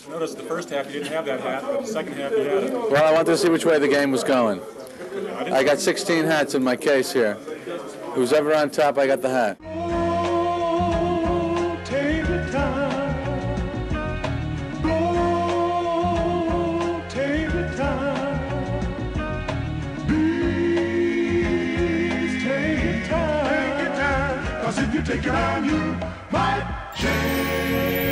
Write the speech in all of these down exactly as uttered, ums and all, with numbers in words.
Notice the first half you didn't have that hat, but the second half you had it. Well, I wanted to see which way the game was going. I got sixteen hats in my case here. Who's ever on top, I got the hat. Oh, take the time. Oh, take the time. Please take your time. Take your time. 'Cause if you take your time, you might change.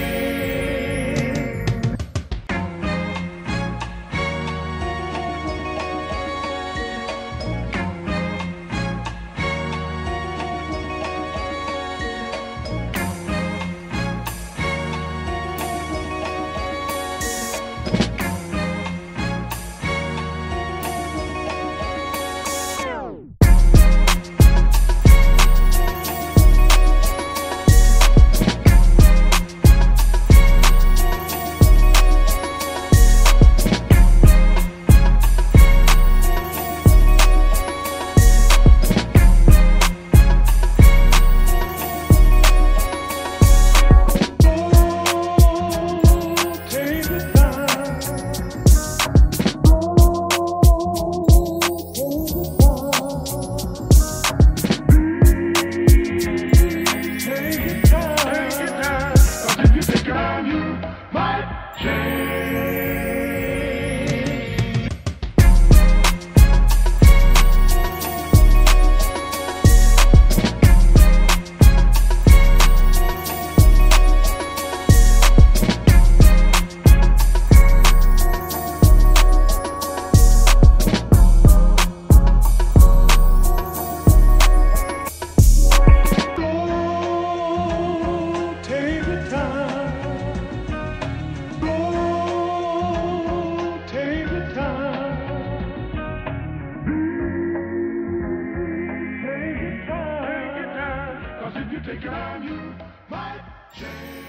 If you take your time, you might change.